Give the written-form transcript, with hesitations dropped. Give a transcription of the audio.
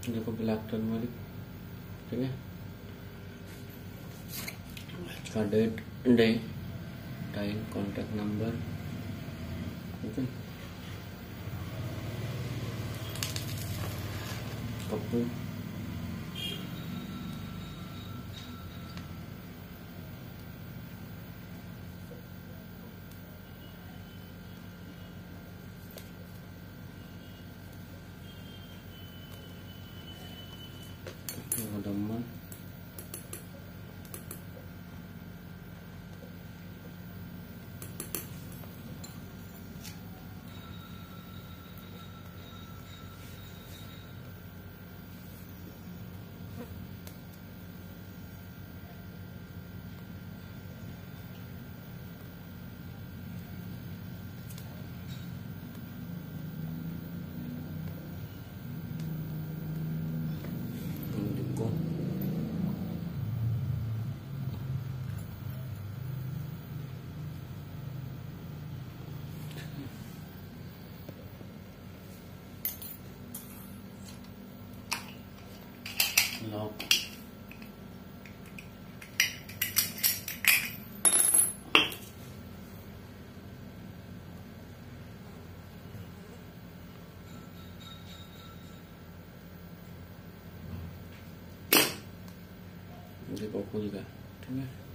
देखो black turn वाली, ठीक है। इसका date, day, time, contact number, ठीक है। कपूर, दमन, इंडिगो, लॉक, देखो खुल गया, ठीक है।